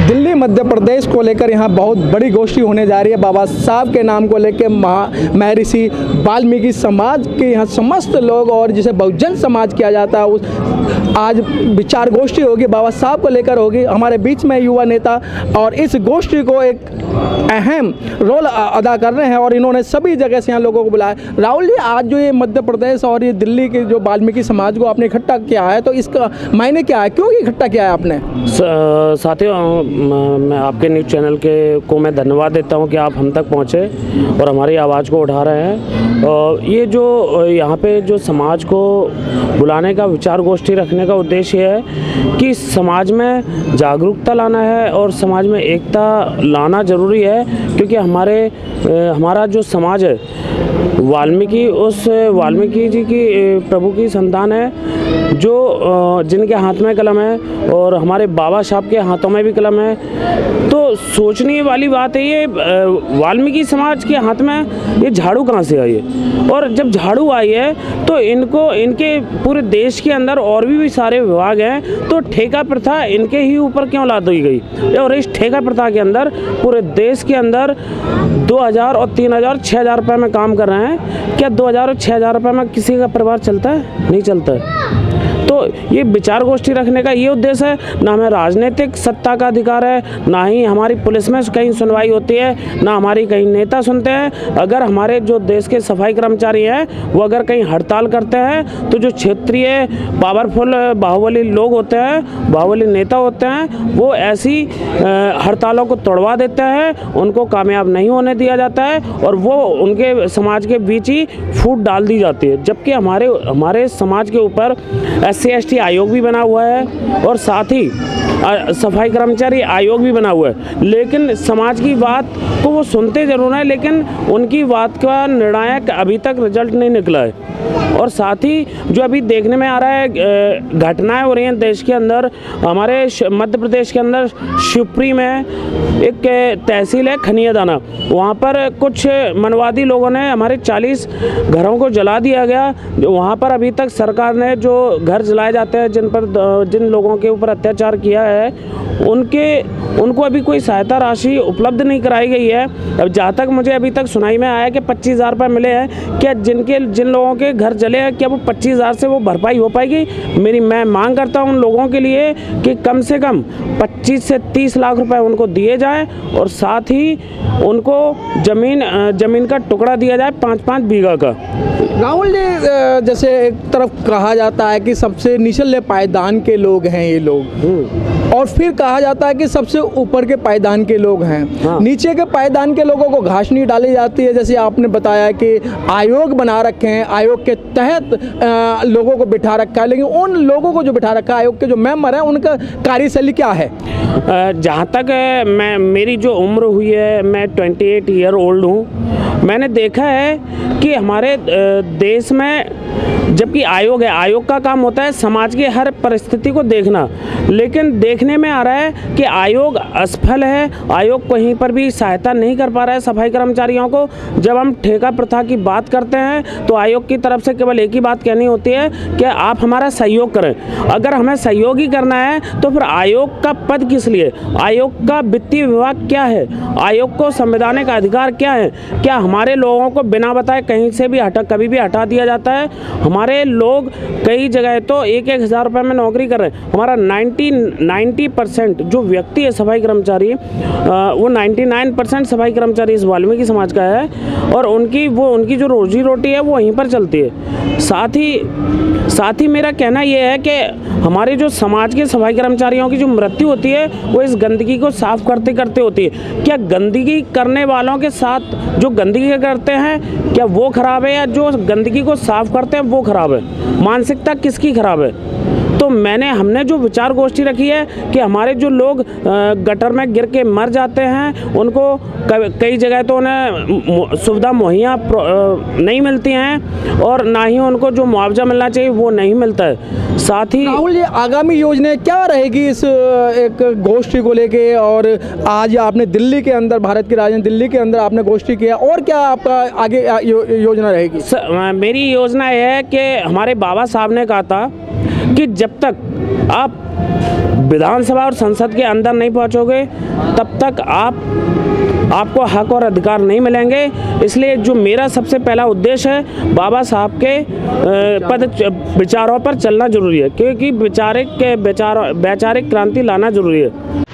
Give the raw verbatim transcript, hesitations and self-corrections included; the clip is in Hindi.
दिल्ली मध्य प्रदेश को लेकर यहाँ बहुत बड़ी गोष्ठी होने जा रही है। बाबा साहब के नाम को लेकर महा महर्षि वाल्मीकि समाज के यहाँ समस्त लोग और जिसे बहुजन समाज किया जाता है उस आज विचार गोष्ठी होगी, बाबा साहब को लेकर होगी। हमारे बीच में युवा नेता और इस गोष्ठी को एक अहम रोल अदा कर रहे हैं और इन्होंने सभी जगह से यहाँ लोगों को बुलाया। राहुल जी, आज जो ये मध्य प्रदेश और ये दिल्ली के जो वाल्मीकि समाज को आपने इकट्ठा किया है, तो इसका मायने क्या है, क्यों इकट्ठा किया है आपने? साथियों, मैं आपके न्यूज़ चैनल के को मैं धन्यवाद देता हूं कि आप हम तक पहुंचे और हमारी आवाज़ को उठा रहे हैं। ये जो यहाँ पे जो समाज को बुलाने का, विचार गोष्ठी रखने का उद्देश्य है कि समाज में जागरूकता लाना है और समाज में एकता लाना ज़रूरी है, क्योंकि हमारे हमारा जो समाज है वाल्मीकि उस वाल्मीकि जी की प्रभु की संतान है, जो जिनके हाथ में कलम है और हमारे बाबा साहब के हाथों में भी कलम है। तो सोचने वाली बात है, ये वाल्मीकि समाज के हाथ में ये झाड़ू कहाँ से आई है, और जब झाड़ू आई है तो इनको इनके पूरे देश के अंदर और भी, भी सारे विभाग हैं, तो ठेका प्रथा इनके ही ऊपर क्यों ला दी गई? और इस ठेका प्रथा के अंदर पूरे देश के अंदर दो हज़ार और तीन हज़ार छः हज़ार रुपये में काम कर रहे हैं। क्या दो हज़ार और छः हज़ार रुपये में किसी का परिवार चलता है? नहीं चलता है। तो ये विचार गोष्ठी रखने का ये उद्देश्य है। ना हमें राजनीतिक सत्ता का अधिकार है, ना ही हमारी पुलिस में कहीं सुनवाई होती है, ना हमारी कहीं नेता सुनते हैं। अगर हमारे जो देश के सफाई कर्मचारी हैं वो अगर कहीं हड़ताल करते हैं, तो जो क्षेत्रीय पावरफुल बाहुबली लोग होते हैं, बाहुबली नेता होते हैं, वो ऐसी हड़तालों को तोड़वा देते हैं, उनको कामयाब नहीं होने दिया जाता है और वो उनके समाज के बीच ही फूट डाल दी जाती है। जबकि हमारे हमारे समाज के ऊपर एस सी एस टी आयोग भी बना हुआ है और साथ ही सफाई कर्मचारी आयोग भी बना हुआ है, लेकिन समाज की बात को वो सुनते जरूर हैं, लेकिन उनकी बात का निर्णायक अभी तक रिजल्ट नहीं निकला है। और साथ ही जो अभी देखने में आ रहा है, घटनाएं हो रही हैं देश के अंदर, हमारे मध्य प्रदेश के अंदर शिवपुरी में एक तहसील है खनियादाना, वहाँ पर कुछ मनवादी लोगों ने हमारे चालीस घरों को जला दिया गया। वहाँ पर अभी तक सरकार ने जो घर जलाए जाते हैं, जिन पर जिन लोगों के ऊपर अत्याचार किया है, उनके उनको अभी कोई सहायता राशि उपलब्ध नहीं कराई गई है। अब जहाँ तक मुझे अभी तक सुनाई में आया कि पच्चीस हज़ार रुपये मिले हैं। क्या जिनके जिन लोगों के घर जले हैं, क्या वो पच्चीस हज़ार से वो भरपाई हो पाएगी? मेरी मैं मांग करता हूँ उन लोगों के लिए कि कम से कम पच्चीस से तीस लाख रुपए उनको दिए जाए और साथ ही उनको ज़मीन ज़मीन का टुकड़ा दिया जाए, पाँच पाँच बीघा का। राहुल जी, जैसे एक तरफ कहा जाता है कि सबसे निचले पायदान के लोग हैं ये लोग, और फिर कहा जाता है कि सबसे ऊपर के पायदान के लोग हैं। हाँ। नीचे के पायदान के लोगों को घास नहीं डाली जाती है। जैसे आपने बताया कि आयोग बना रखे हैं, आयोग के तहत आ, लोगों को बिठा रखा है, लेकिन उन लोगों को जो बिठा रखा है, आयोग के जो मेंबर हैं, उनका कार्यशैली क्या है? जहाँ तक मैं मेरी जो उम्र हुई है, मैं अट्ठाईस ईयर ओल्ड हूँ, मैंने देखा है कि हमारे देश में जबकि आयोग है, आयोग का काम होता है समाज की हर परिस्थिति को देखना, लेकिन देखने में आ रहा है कि आयोग असफल है। आयोग कहीं पर भी सहायता नहीं कर पा रहा है सफाई कर्मचारियों को। जब हम ठेका प्रथा की बात करते हैं तो आयोग की तरफ से केवल एक ही बात कहनी होती है कि आप हमारा सहयोग करें। अगर हमें सहयोग ही करना है तो फिर आयोग का पद किस लिए? आयोग का वित्तीय विभाग क्या है? आयोग को संवैधानिक अधिकार क्या है? क्या हमारे लोगों को बिना बताए कहीं से भी हटा कभी भी हटा दिया जाता है? हमारे लोग कई जगह तो एक एक हज़ार रुपये में नौकरी कर रहे हैं। हमारा नाइन्टी नाइन्टी परसेंट जो व्यक्ति है सफाई कर्मचारी, वो निन्यानवे परसेंट सफाई कर्मचारी इस वाल्मीकि समाज का है और उनकी वो उनकी जो रोजी रोटी है वो वहीं पर चलती है। साथ ही साथ ही मेरा कहना ये है कि हमारे जो समाज के सफाई कर्मचारियों की जो मृत्यु होती है वो इस गंदगी को साफ करते करते होती है। क्या गंदगी करने वालों के साथ जो गंदगी करते हैं, क्या वो खराब है या जो गंदगी को साफ करते हैं वो खराब है? मानसिकता किसकी खराब है? तो मैंने हमने जो विचार गोष्ठी रखी है कि हमारे जो लोग गटर में गिर के मर जाते हैं, उनको कई जगह तो उन्हें सुविधा मुहैया नहीं मिलती हैं और ना ही उनको जो मुआवजा मिलना चाहिए वो नहीं मिलता है। साथ ही राहुल जी, आगामी योजनाएं क्या रहेगी इस एक गोष्ठी को लेके? और आज आपने दिल्ली के अंदर, भारत की राजधानी दिल्ली के अंदर आपने गोष्ठी किया, और क्या आपका आगे यो, योजना रहेगी? मेरी योजना है कि हमारे बाबा साहब ने कहा था कि जब तक आप विधानसभा और संसद के अंदर नहीं पहुंचोगे तब तक आप आपको हक और अधिकार नहीं मिलेंगे। इसलिए जो मेरा सबसे पहला उद्देश्य है, बाबा साहब के पद विचारों पर चलना जरूरी है, क्योंकि वैचारिक विचार वैचारिक क्रांति लाना जरूरी है।